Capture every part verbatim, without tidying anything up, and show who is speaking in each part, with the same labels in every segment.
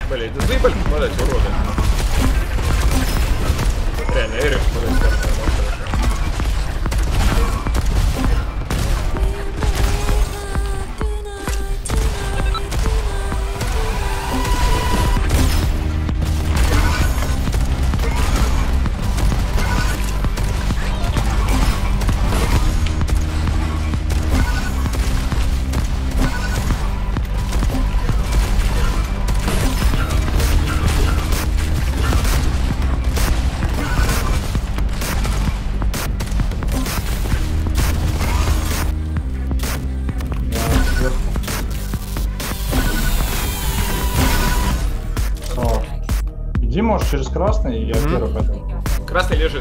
Speaker 1: Блин, да заебали попадать, уроды. Реально, Эрик попадать кажется, но хорошо.
Speaker 2: Иди, может, через красный, я mm-hmm. первый пойду.
Speaker 1: Красный лежит.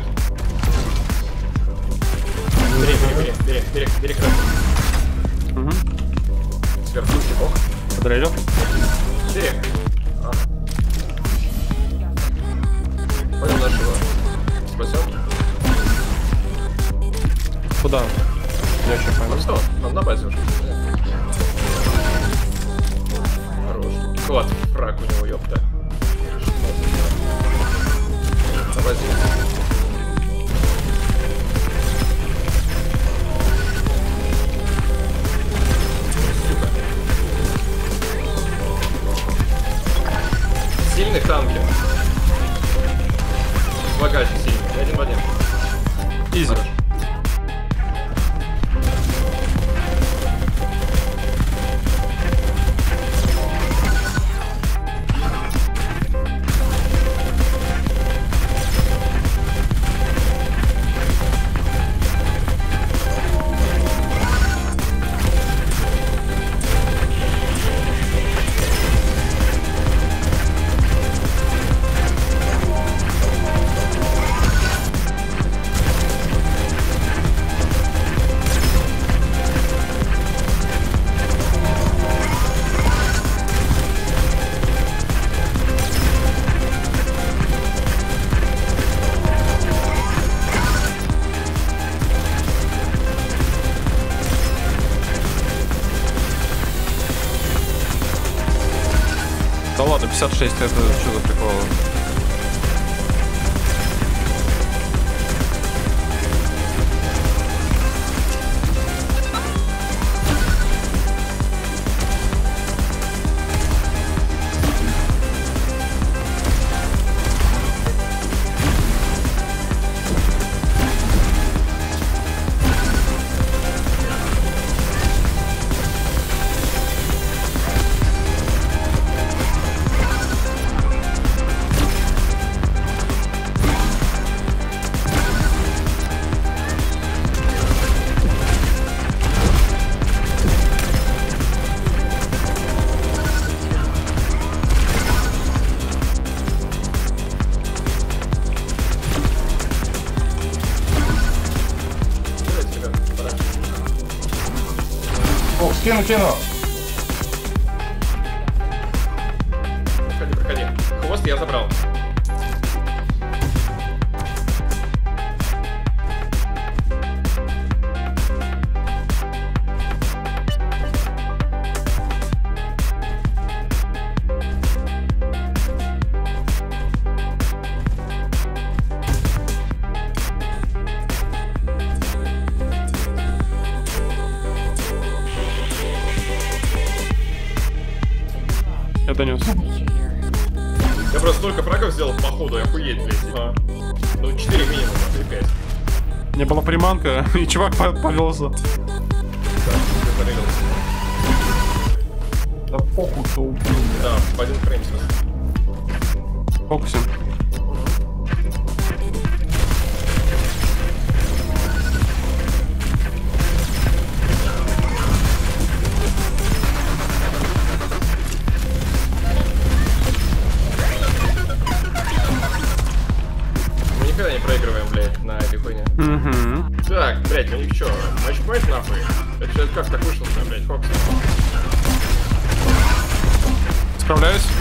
Speaker 1: Бери, бери, бери, бери, бери, бери красный.
Speaker 3: Угу.
Speaker 1: Сверху степок.
Speaker 3: Подрейдер.
Speaker 1: Бери. А. Понял нашего. Спасем.
Speaker 3: Куда? Я еще пойму.
Speaker 1: Ну что, нам на базе уже. Хорош. Вот, фраг у него, ёпта. На базе. Сука. Сильный танки. Багажи сильный. Один в один.
Speaker 3: Изи.
Speaker 1: Хорош.
Speaker 3: Да ладно, пятьдесят шесть, это что за прикол?
Speaker 2: Кину, кину.
Speaker 1: Проходи, проходи. Хвост я забрал.
Speaker 3: Я донес.
Speaker 1: Я просто столько фрагов сделал по ходу, охуеть, блядь. А. Ну, четыре минимум, три пять.
Speaker 3: Не была приманка, и чувак повелся.
Speaker 1: Да, ты порылился.
Speaker 2: Да похуй, кто убил.
Speaker 1: Да, в один фрейм смысл.
Speaker 3: Фокусим.
Speaker 1: Никогда не проигрываем, блядь, на этой хуйне.
Speaker 3: Угу.
Speaker 1: Так, блядь, ну их чё? Матчпоинт нахуй? Это сейчас как так вышел, блядь, Фокс?
Speaker 3: Справляюсь.